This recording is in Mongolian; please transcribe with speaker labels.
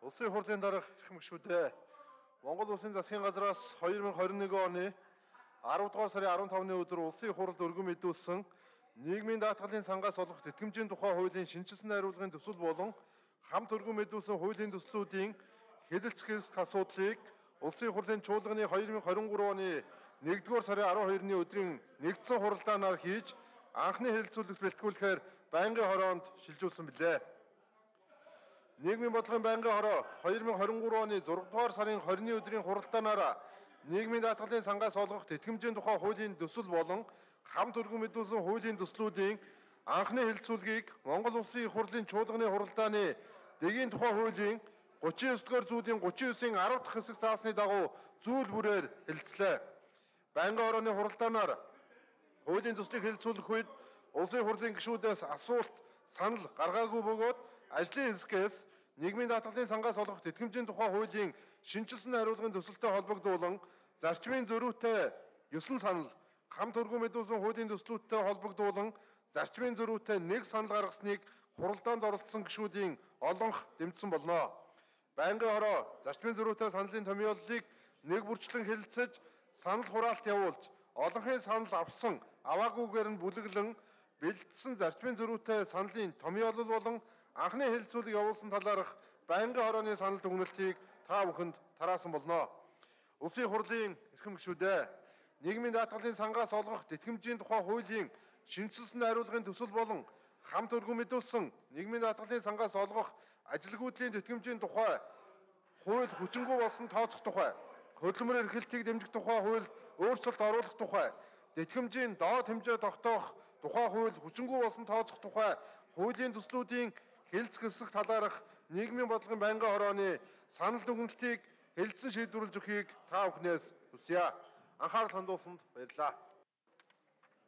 Speaker 1: Улсын хурлын дарга эрхэм гишүүдээ Монгол Улсын засгийн газраас 2021 оны 10 дугаар сарын 15-ны өдөр улсын хурлд өргөн мэдүүлсэн нийгмийн даатгалын сангаас олох тэтгэмжийн тухай хуулийн шинжилсэн найруулгын төсөл болон хамт өргөн мэдүүлсэн хуулийн төслүүдийн хэлэлцэх асуудлыг улсын хурлын чуулганы 2023 оны 1-р сарын 12-ны өдрийн нэгдсэн хуралдаанаар хийж анхны хэлэлцүүлэгт бэлтгүүлэхээр байнгын хороонд шилжүүлсэн билээ. Нийгмийн бодлогын байнгын хороо 2023 оны 6-р сарын 20-ны өдрийн хуралдаанаараа нийгмийн даатгалын сангаас олгох тэтгэмжийн тухай хуулийн төсөл болон хамт өргөн мэдүүлсэн хуулийн төслүүдийн анхны хэлэлцүүлгийг Монгол Улсын их хурлын чуулганы хуралдааны дэгийн тухай хуулийн 39-р зүйлийн 39-ийн 10 дахь хэсэг заасны дагуу зүйл бүрээр хэлэлцлээ. Байнгын хорооны хуралдаанаар хуулийн төслийг хэлэлцүүлэх үед улсын хурлын гишүүдээс асуулт санал гаргаагүй бөгөөд ажлын хэсгээс нийгмийн даатгалын сангаас олгох тэтгэмжийн тухай хуулийн шинжилсэн найруулгын төсөлтэй холбогдуулан зарчмын зөрүүтэй 9 санал, хамт өргөн мэдүүлсэн хуулийн төслүүдтэй холбогдуулан зарчмын зөрүүтэй 1 санал гаргасныг хуралдаанд оролцсон гишүүдийн олонх дэмжсэн болно. Байнгын хороо зарчмын зөрүүтэй саналын томьёоллыг нэг бүрчлэн хэлэлцэж санал хураалт явуулж олонхын санал авсан аваагүйгээр нь бүлэглэн бэлдсэн зарчмын зөрүүтэй саналын томьёолол болон анхны хэлэлцүүлэг явуулсан талаарх байнгын хорооны санал дүгнэлтийг та бүхэнд тараасан болно. Улсын хурлын эрхэм гишүүдээ нийгмийн даатгалын сангаас олгох тэтгэмжийн тухай хуулийн шинжилсэн найруулгын төсөл болон хамт өргөн мэдүүлсэн нийгмийн даатгалын сангаас олгох ажилгүйдлийн тэтгэмжийн тухай хууль хүчингүй болсон тооцох тухай, хөдөлмөр эрхлэлтийг дэмжих тухай хуульд өөрчлөлт оруулах тухай, тэтгэмжийн доод хэмжээ тогтоох тухай хууль хүчингүй болсон тооцох тухай хуулийн төслүүдийн хэлэлцэх хэсэг талаарх нийгмийн бодлогын байнгын хорооны санал дүгнэлтийг хэлэлцэн шийдвэрлэж өгөхийг та бүхнээс хүсье. Анхаарал хандуулсанд баярлалаа.